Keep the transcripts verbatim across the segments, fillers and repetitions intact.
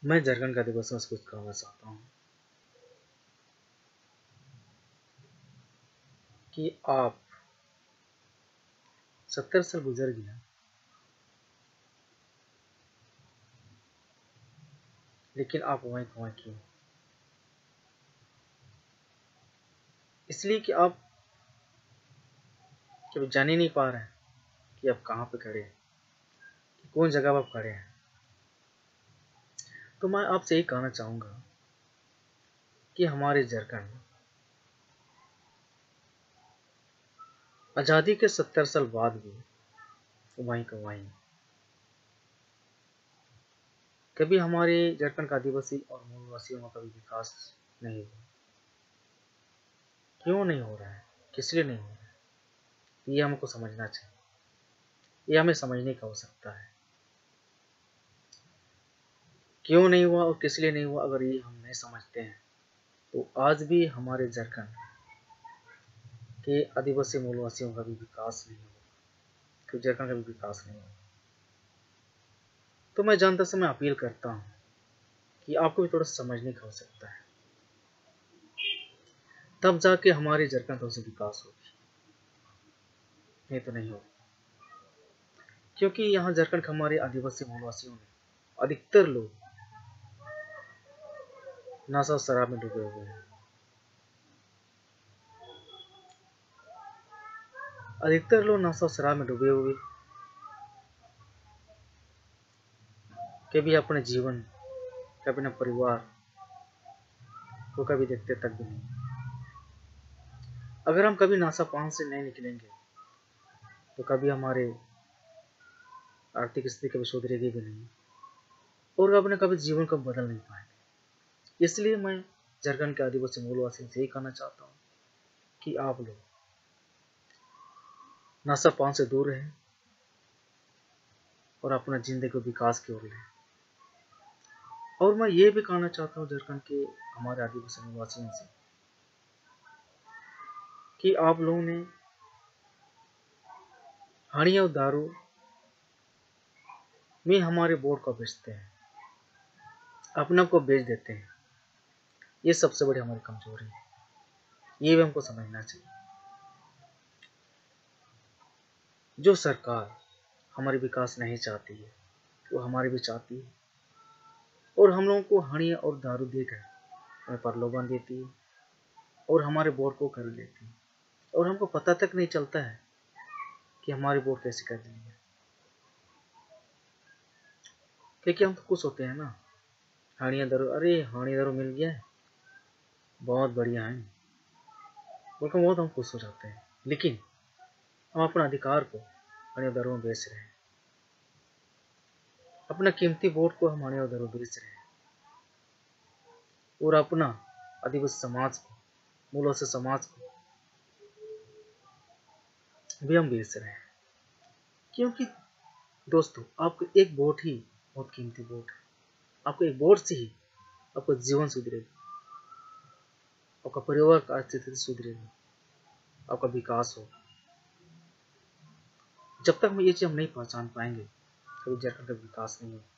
मैं झारखंड का दिवस से कुछ कहना चाहता हूँ कि आप सत्तर साल गुजर गया, लेकिन आप वहीं के वहीं क्यों? इसलिए कि आप कभी जान ही नहीं पा रहे हैं कि आप कहाँ पे खड़े हैं, कि कौन जगह पर आप खड़े हैं। तो मैं आपसे यही कहना चाहूँगा कि हमारे झारखंड आज़ादी के सत्तर साल बाद भी वहीं का वहीं। कभी हमारे झारखंड का आदिवासी और मूलवासियों का कभी विकास नहीं हुआ। क्यों नहीं हो रहा है, किस लिए नहीं हो रहा है, ये हमको समझना चाहिए। ये हमें समझने की आवश्यकता है, क्यों नहीं हुआ और किस लिए नहीं हुआ। अगर ये हम नहीं समझते हैं तो आज भी हमारे झारखंड के आदिवासी मूलवासियों का भी विकास नहीं होगा, तो झारखंड का भी विकास नहीं होगा। तो मैं जनता से मैं अपील करता हूँ कि आपको भी थोड़ा समझने की आवश्यकता है, तब जाके हमारे झारखंड थोड़ा सा विकास होगी, नहीं तो नहीं होगा। क्योंकि यहाँ झारखंड के हमारे आदिवासी मूलवासियों ने अधिकतर लोग नशा शराब में डूबे हुए हैं। अधिकतर लोग नशा शराब में डूबे हुए, कभी अपने जीवन, कभी अपने परिवार को कभी देखते तक भी नहीं। अगर हम कभी नशा पान से नहीं निकलेंगे तो कभी हमारे आर्थिक स्थिति कभी सुधरेगी भी नहीं, और अपने कभी जीवन को बदल नहीं पाएंगे। इसलिए मैं झारखंड के आदिवासी मूलवासियों से यही कहना चाहता हूँ कि आप लोग नशा पान से दूर रहें और अपना जिंदगी को विकास की ओर लें। और मैं ये भी कहना चाहता हूँ झारखंड के हमारे आदिवासी निवासियों से कि आप लोगों ने हनी और दारू में हमारे वोट को बेचते हैं, अपने को बेच देते हैं। ये सबसे बड़ी हमारी कमजोरी है, ये भी हमको समझना चाहिए। जो सरकार हमारी विकास नहीं चाहती है वो हमारी भी चाहती है, और हम लोगों को हनी और दारू देकर हमें प्रलोभन देती है और हमारे वोट को कर लेती है, और हमको पता तक नहीं चलता है कि हमारे वोट कैसे कर दी है। क्योंकि हम तो खुश होते हैं ना, हनी दारू, अरे हनी दारू मिल गया है, बहुत बढ़िया है, बोलकर बहुत हम खुश हो जाते हैं। लेकिन हम अपने अधिकार को हनी दारू में बेच रहे हैं, अपना कीमती वोट को हम हनी दारू बेच रहे हैं, और अपना आदिवासी समाज को, मूलों से समाज को भी हम बेच रहे हैं। क्योंकि दोस्तों, आपको एक वोट ही बहुत कीमती वोट है। आपको एक वोट से ही आपका जीवन सुधरेगा, आपका परिवार का स्थिति सुधरेगी, आपका विकास होगा। जब तक हम ये चीज हम नहीं पहचान पाएंगे कभी झारखंड का विकास नहीं होगा।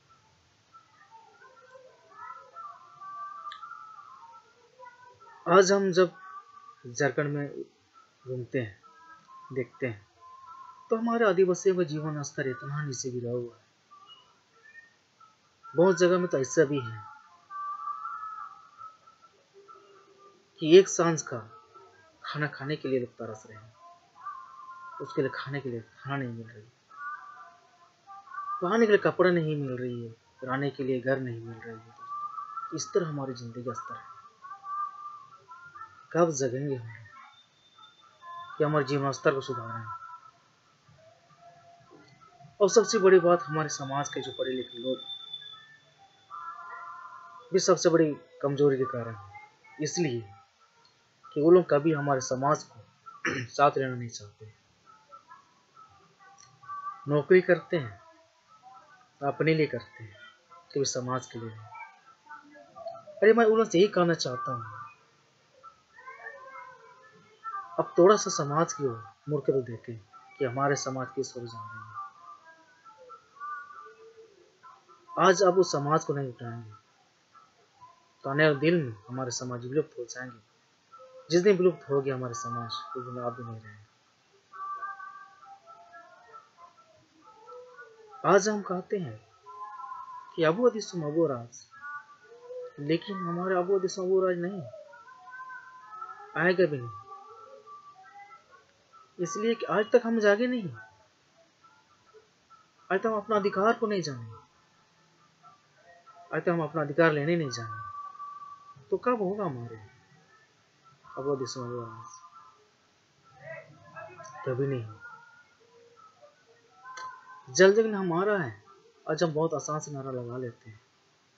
आज हम जब झारखंड में घूमते हैं, देखते हैं, तो हमारे आदिवासियों का जीवन स्तर इतना नीचे गिरा हुआ है। बहुत जगह में तो ऐसा भी है कि एक सांझ का खाना खाने के लिए लोग तरस रहे हैं, उसके लिए खाने के लिए खाना नहीं मिल रही, पहनने के लिए कपड़ा नहीं मिल रही है, रहने के लिए घर नहीं मिल रही है। इस तरह हमारी जिंदगी का स्तर है। कब जगेंगे हम कि हमारे जीवन स्तर को सुधारें। और सबसे बड़ी बात, हमारे समाज के जो पढ़े लिखे लोग भी सबसे बड़ी कमजोरी के कारण है, इसलिए कि वो लोग कभी हमारे समाज को साथ लेना नहीं चाहते। नौकरी करते हैं अपने लिए करते हैं, कभी समाज के लिए नहीं। अरे मैं उन लोगों से यही कहना चाहता हूँ, अब थोड़ा सा समाज की ओर मुड़ के तो देखें कि हमारे समाज किस ओर जा रहे हैं। आज अब उस समाज को नहीं उठाएंगे तो आने वाले दिन में हमारे समाज विलुप्त हो जाएंगे। जिस दिन विलुप्त हो गया हमारे समाज, उस दिन आप भी नहीं रहेंगे। आज हम कहते हैं कि अबू दिसुम अबू राज, लेकिन हमारे अबू दिसुम अबू राज नहीं आएगा भी नहीं, इसलिए कि आज तक हम जागे नहीं, आज तक हम अपना अधिकार को नहीं जाने, आज तक हम अपना अधिकार लेने नहीं जाने। तो कब होगा हमारे अबू दिसुम अबू राज? कभी नहीं। जल जगन हमारा है। आज हम बहुत आसान से नारा लगा लेते हैं,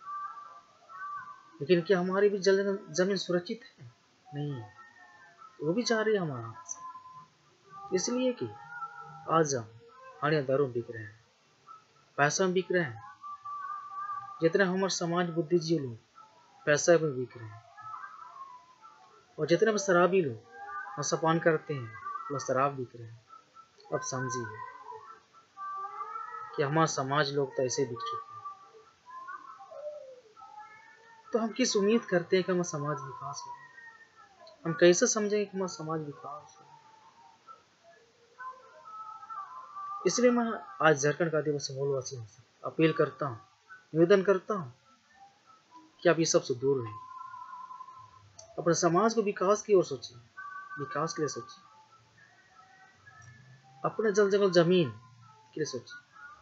लेकिन क्या हमारी भी जल जमीन सुरक्षित है? नहीं, वो भी जा रही है हमारा हाथ से। इसलिए कि आज हम हानिया दारू बिक रहे हैं, पैसा में बिक रहे हैं, जितने हमारे समाज बुद्धिजीवी लोग पैसा में बिक रहे हैं, और जितने भी शराबी लोग नशापान करते हैं वो शराब बिक रहे हैं। अब समझिए कि हमारा समाज लोग तो ऐसे बिक चुके हैं, तो हम किस उम्मीद करते हैं कि हमारा समाज विकास हो? हम कैसे समझेंगे कि हमारा समाज विकास हो? इसलिए मैं आज झारखंड का आदिवासी मूलवासियों से अपील करता हूँ, निवेदन करता हूँ कि आप ये सब से दूर रहें, अपने समाज को विकास की ओर सोचिए, विकास के लिए सोचिए, अपने जल जंगल जमीन के लिए सोचिए।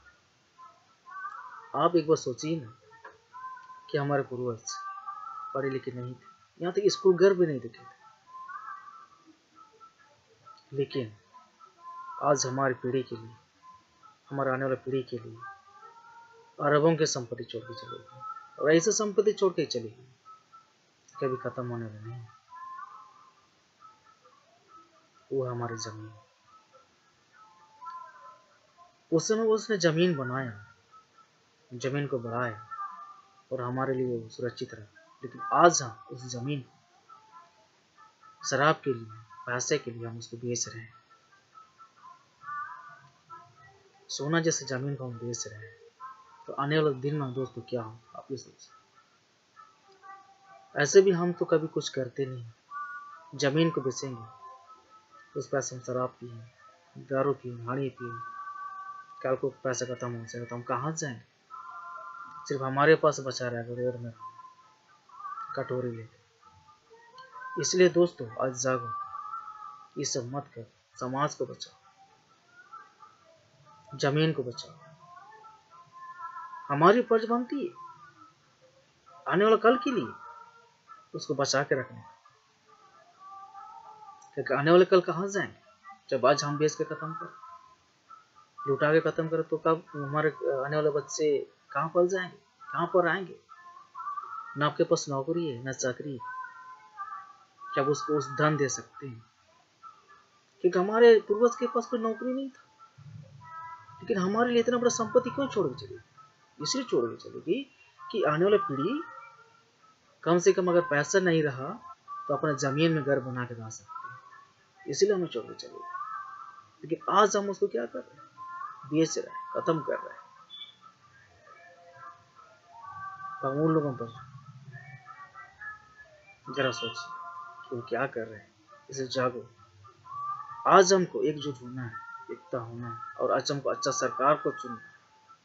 आप एक बार सोचिए ना कि हमारे पूर्वज पढ़े लिखे नहीं थे, यहाँ तक स्कूल घर भी नहीं देखे थे, लेकिन आज हमारी पीढ़ी के लिए, हमारे आने वाली पीढ़ी के लिए अरबों की संपत्ति छोड़ के चले गए, और ऐसे संपत्ति छोड़ के चली गई कभी खत्म होने वाली नहीं। वो हमारी जमीन, उस समय उसने जमीन बनाया, जमीन को बढ़ाया और हमारे लिए वो सुरक्षित रहा। लेकिन आज हम उस जमीन को शराब के लिए, पैसे के लिए हम उसको बेच रहे हैं। सोना जैसे जमीन को हम बेच रहे हैं, तो आने वाले दिन में दोस्तों क्या हो, आप ये सोचिए। ऐसे भी हम तो कभी कुछ करते नहीं, जमीन को बेचेंगे, उस पैसे हम शराब पिए, दारू पिए, हाड़ी पिए, कल को पैसा खत्म हो जाएगा तो हम कहाँ जाएंगे? सिर्फ हमारे पास बचा रहेगा रोड में कटोरी लेके। इसलिए दोस्तों आज जागो, ये सब मत कर, समाज को बचाओ, जमीन को बचाओ। हमारी फर्ज बनती है आने वाला कल के लिए उसको बचा के रखने, क्योंकि आने वाले कल कहाँ जाएंगे? जब आज हम बेच के खत्म कर, लुटा के खत्म करें, तो कब हमारे आने वाले बच्चे कहाँ पल जाएंगे, कहाँ पर आएंगे? ना आपके पास नौकरी है, ना चाकरी है, क्या उसको उस धन दे सकते हैं? क्योंकि हमारे पूर्वज के पास कोई नौकरी नहीं था, लेकिन हमारे लिए इतना बड़ा संपत्ति क्यों छोड़ के चलेगी? इसलिए छोड़ के चलेगी कि आने वाली पीढ़ी कम से कम अगर पैसा नहीं रहा तो अपने जमीन में घर बना के रह सकते हैं, इसलिए हमें छोड़ के चलेगी। लेकिन आज हम उसको क्या कर रहे हैं? बेच रहे हैं, खत्म कर रहे हैं। तो उन लोगों पर जरा सोचिए कि वो क्या कर रहे हैं। इसे जागो, आज हमको एकजुट होना है, एकता होना है, और आज हमको अच्छा सरकार को चुनना है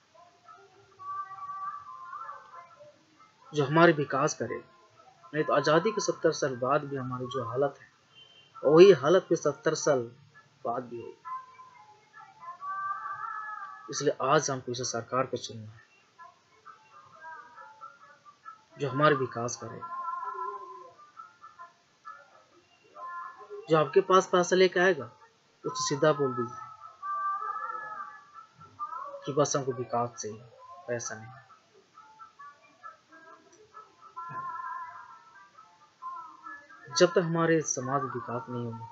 जो हमारे विकास करे। नहीं तो आज़ादी के सत्तर साल बाद भी हमारी जो हालत है वही हालत के सत्तर साल बाद भी होगी। इसलिए आज हमको इसे सरकार को चुनना है जो हमारे विकास करे, जो आपके पास पैसा लेके आएगा उसको सीधा बोल दीजिए कि बस हमको विकास चाहिए, पैसा नहीं। जब तक हमारे समाज विकास नहीं होगा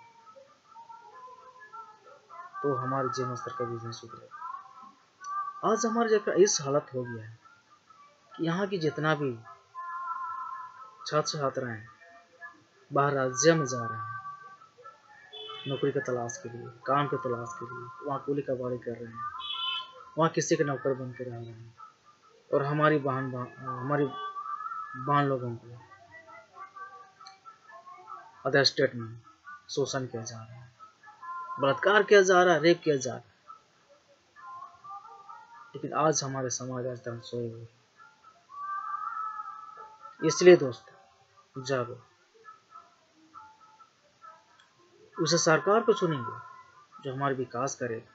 तो हमारे जीवन स्तर कभी नहीं सुधरेगा। आज हमारी जगह इस हालत हो गया है कि यहाँ की जितना भी छात्र छात्राएं हैं बाहर राज्य में जा रहे हैं नौकरी की तलाश के लिए, काम की तलाश के लिए, वहाँ कूली कबाड़ी कर रहे हैं, वहाँ किसी के नौकर बन के रह रहे हैं। और हमारी बहन हमारी बहन लोगों को अदर स्टेट में शोषण किया जा रहा है, बलात्कार किया जा रहा है, रेप किया जा रहा है। लेकिन आज हमारे समाज आज तक सोए हुए। इसलिए दोस्तों जागो, उसे सरकार को चुनेंगे जो हमारे विकास करेगा,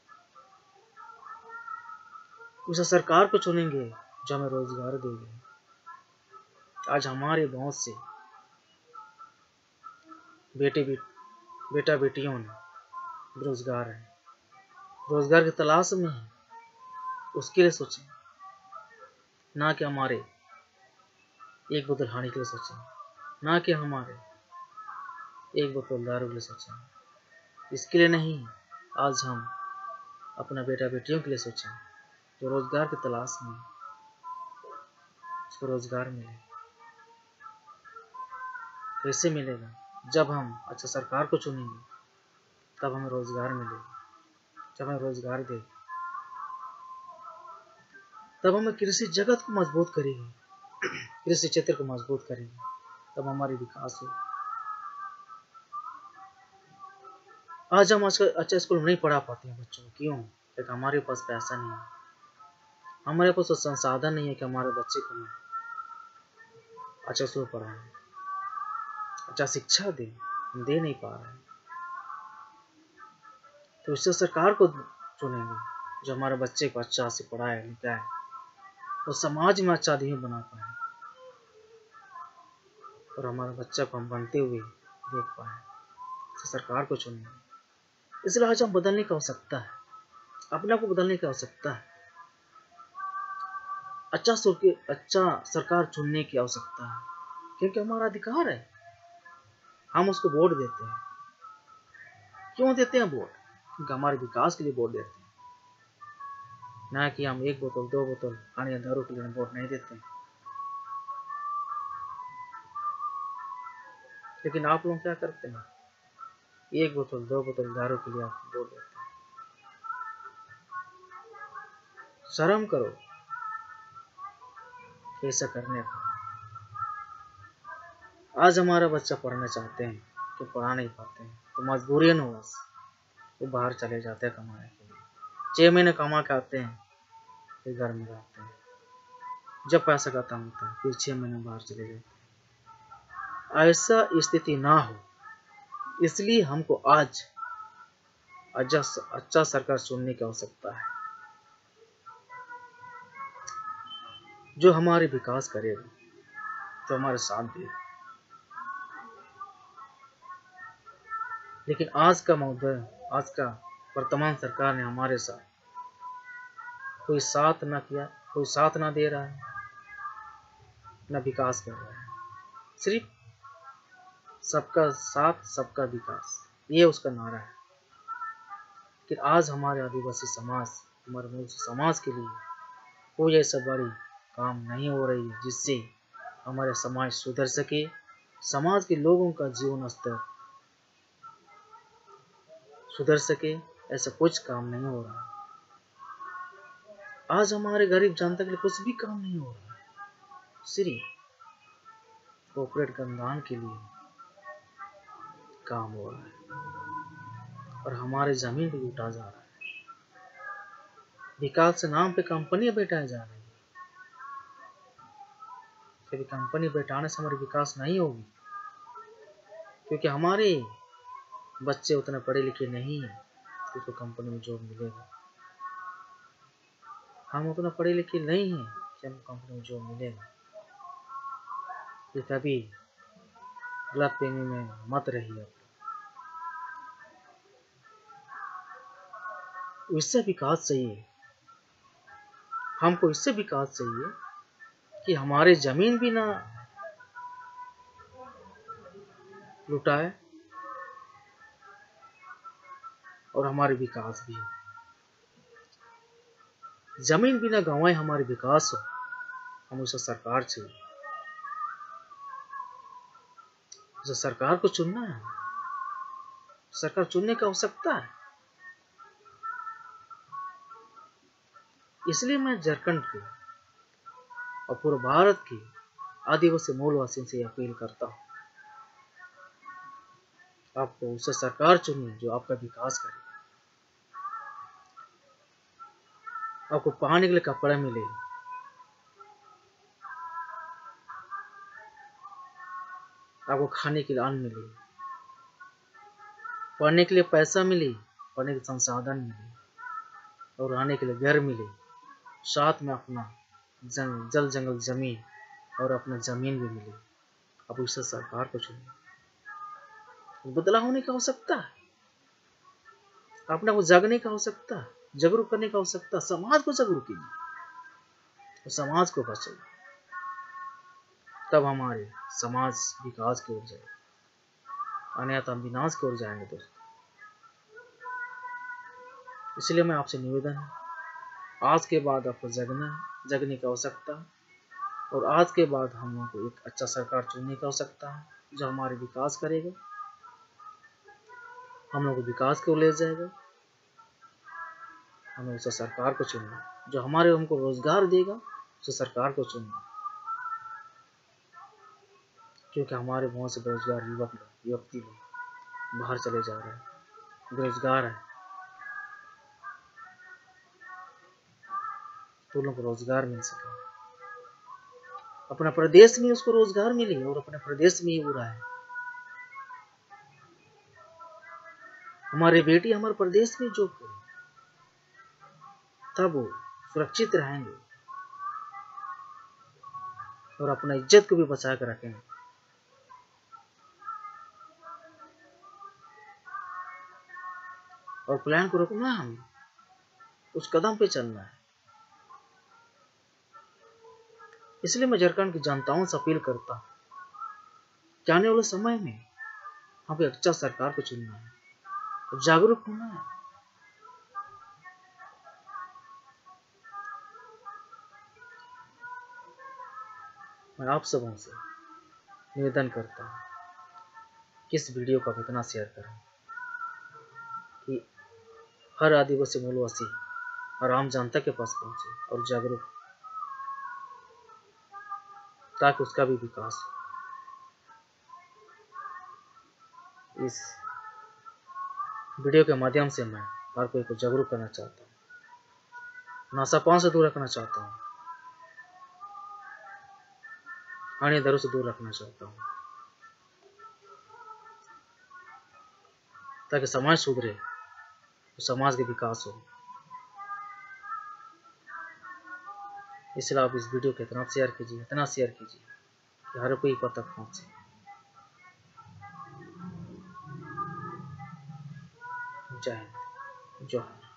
उसे सरकार को चुनेंगे जो हमें रोजगार देगी। आज हमारे बहुत से बेटे भी बेटा बेटियों ने बेरोजगार है, रोजगार की तलाश में है। उसके लिए सोचें, ना कि हमारे एक बोतल हानि के लिए सोचें, ना कि हमारे एक बोतल दारू के लिए सोचें। इसके लिए नहीं, आज हम अपना बेटा बेटियों के लिए सोचें जो रोजगार की तलाश में, उसको रोजगार मिले। कैसे मिलेगा? जब हम अच्छा सरकार को चुनेंगे, तब हमें रोजगार मिलेगा। जब हमें रोजगार देगी, तब हमें कृषि जगत को मजबूत करेगी, कृषि क्षेत्र को मजबूत करेगी, तब हमारी विकास होगी। आज हम अच्छा स्कूल में नहीं पढ़ा पाते हैं बच्चों को, क्यों? क्योंकि हमारे पास पैसा नहीं है, हमारे पास संसाधन नहीं है कि हमारे बच्चे को मैं अच्छा स्कूल पढ़ाएं, अच्छा शिक्षा दें, हम दे नहीं पा रहे हैं। तो इससे सरकार को चुनेंगे जो हमारे बच्चे को अच्छा से पढ़ाए लिखाए और समाज में अच्छा आदमी बना पाए, और हमारे बच्चे को हम बनते हुए देख पाए। तो सरकार को चुनेंगे। इसलिए आज हम बदलने की आवश्यकता है, अपने आप को बदलने की आवश्यकता है। अच्छा के अच्छा सरकार चुनने की आवश्यकता है, क्योंकि हमारा अधिकार है। हम उसको वोट देते हैं। क्यों देते हैं वोट? क्योंकि हमारे विकास के लिए वोट देते हैं, ना कि हम एक बोतल दो बोतल खाने या दारू के लिए वोट नहीं देते हैं। लेकिन आप लोग क्या करते हैं? एक बोतल दो बोतल दारू के लिए आप वोट देते हैं। शर्म करो ऐसा करने का। आज हमारा बच्चा पढ़ना चाहते हैं तो पढ़ा नहीं पाते हैं, तो मजबूरियन हो बस वो बाहर चले जाते हैं कमाने के लिए। छह महीने कमा के आते हैं, फिर घर में रहते हैं। जब पैसा खत्म होता है फिर छह महीने बाहर चले जाते हैं। ऐसा स्थिति ना हो, इसलिए हमको आज अच्छा अच्छा सरकार चुनने की आवश्यकता है जो हमारे विकास करेगा, जो हमारे साथ देगा। लेकिन आज का मौका, आज का वर्तमान सरकार ने हमारे साथ कोई साथ ना किया, कोई साथ ना दे रहा है, ना विकास कर रहा है। सिर्फ सबका साथ सबका विकास, ये उसका नारा है। कि आज हमारे आदिवासी समाज, हमारे मूल समाज के लिए कोई ऐसा बड़ी काम नहीं हो रही है जिससे हमारे समाज सुधर सके, समाज के लोगों का जीवन स्तर सुधर सके। ऐसा कुछ काम नहीं हो रहा है। आज हमारे गरीब जनता के लिए कुछ भी काम नहीं हो रहा है, सिर्फ कॉर्पोरेट के अनुदान के लिए काम हो रहा है और हमारे जमीन को लूटा जा रहा है। विकास के नाम पे कंपनियां बैठाई जा रही है। कभी कंपनी बैठाने से हमारी विकास नहीं होगी, क्योंकि हमारे बच्चे उतने पढ़े लिखे नहीं है कि तो कंपनी में जॉब मिलेगा। हम उतना पढ़े लिखे नहीं हैं कि हम कंपनी में जॉब मिलेगा। ये कभी गलत फहमी में मत रहिए। इससे विकास चाहिए, हमको इससे विकास चाहिए कि हमारे जमीन भी ना लुटाए और हमारे विकास भी हो। जमीन भी ना गंवाए, हमारे विकास हो। हम उसे सरकार चाहिए, उसे सरकार को चुनना है। सरकार चुनने की आवश्यकता है। इसलिए मैं झारखंड के और पूरे भारत के आदिवासी मूलवासियों से अपील करता हूँ, आपको उसे सरकार चुनिए जो आपका विकास करे, आपको पहनने के लिए कपड़े मिले, आपको खाने के लिए अन्न मिले, पढ़ने के लिए पैसा मिले, पढ़ने के संसाधन मिले, और रहने के लिए घर मिले, साथ में अपना जंग, जल जंगल जमीन और अपना जमीन भी मिले। अब उसे सरकार को चुनिए। बदलाव होने की आवश्यकता है, अपना को जागने की आवश्यकता, जागरूक करने की आवश्यकता, समाज को जागरूक कीजिए और समाज को बचाइए, तब हमारे समाज विकास की ओर जाए, अन्यथा हम विनाश की ओर जाएंगे दोस्तों। इसलिए मैं आपसे निवेदन है, आज के बाद आपको जगना जगने की आवश्यकता, और आज के बाद हम लोगों को एक अच्छा सरकार चुनने की आवश्यकता है जो हमारे विकास करेगा, हम लोग को विकास की ओर ले जाएगा। हमें उस सरकार को चुनना जो हमारे हमको रोजगार देगा, उस सरकार को चुनना, क्योंकि हमारे बहुत से बेरोजगार युवक लोग युवती लोग बाहर चले जा रहे हैं, बेरोजगार है, तो लोगों को रोजगार मिल सके, अपना प्रदेश में उसको रोजगार मिले और अपने प्रदेश में ही हो रहा है। हमारे बेटी हमारे प्रदेश में जॉब करें, तब वो सुरक्षित रहेंगे और अपना इज्जत को भी बचा कर रखेंगे। और प्लान को रोकना, हम उस कदम पे चलना है। इसलिए मैं झारखंड की जनताओं से अपील करता हूँ कि आने वाले समय में हमें अच्छा सरकार को चुनना है और जागरूक होना है। मैं आप सबों से निवेदन करता हूँ कि इस वीडियो को आप इतना शेयर करें कि हर आदिवासी मूलवासी और आम जनता के पास पहुंचे और जागरूक, ताकि उसका भी विकास हो। इस वीडियो के माध्यम से मैं हर कोई को जागरूक करना चाहता हूँ, नशापान से दूर रखना चाहता हूँ, अन्य दरों से दूर रखना चाहता हूँ, ताकि समाज सुधरे, समाज के विकास हो। इसलिए आप इस वीडियो को इतना शेयर कीजिए, इतना शेयर कीजिए कि हर कोई पर तक पहुंचे। जय हिंद, जोहार।